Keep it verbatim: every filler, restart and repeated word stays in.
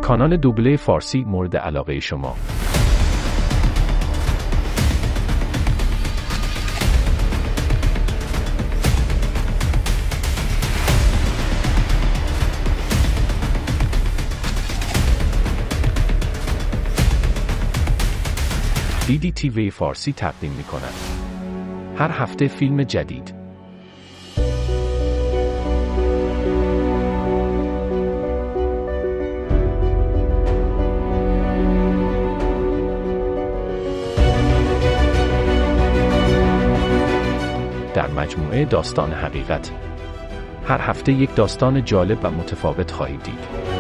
کانال دوبله فارسی مورد علاقه شما. دیدی تیوی فارسی تقدیم می کند. هر هفته فیلم جدید. در مجموعه داستان حقیقت. هر هفته یک داستان جالب و متفاوت خواهید دید.